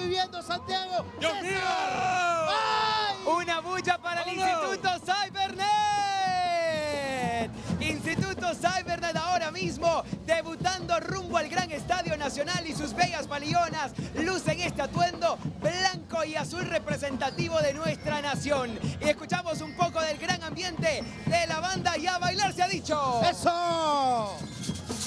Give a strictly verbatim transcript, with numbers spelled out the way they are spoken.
viviendo, Santiago. ¡Dios mío! ¡Ay! Una bulla para el Instituto Cybernet. Instituto Cybernet ahora mismo debutando rumbo al Gran Estadio Nacional y sus bellas palillonas lucen este atuendo blanco y azul representativo de nuestra nación. Y escuchamos un poco del gran ambiente de la banda y a bailar se ha dicho. ¡Eso!